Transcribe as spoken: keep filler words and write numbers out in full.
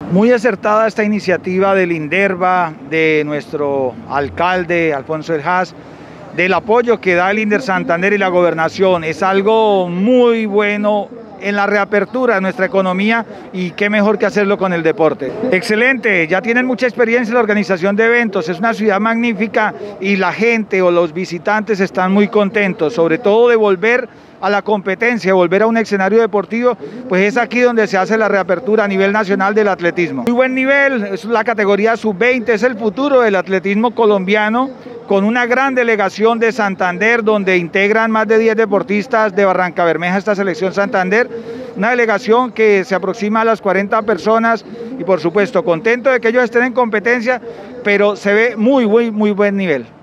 Muy acertada esta iniciativa del INDERVA, de nuestro alcalde Alfonso El Haz, del apoyo que da el INDER Santander y la gobernación. Es algo muy bueno en la reapertura de nuestra economía y qué mejor que hacerlo con el deporte. Excelente, ya tienen mucha experiencia en la organización de eventos, es una ciudad magnífica y la gente o los visitantes están muy contentos, sobre todo de volver a la competencia, volver a un escenario deportivo, pues es aquí donde se hace la reapertura a nivel nacional del atletismo. Muy buen nivel, es la categoría sub veinte, es el futuro del atletismo colombiano, con una gran delegación de Santander, donde integran más de diez deportistas de Barrancabermeja esta selección Santander, una delegación que se aproxima a las cuarenta personas y por supuesto contento de que ellos estén en competencia, pero se ve muy, muy, muy buen nivel.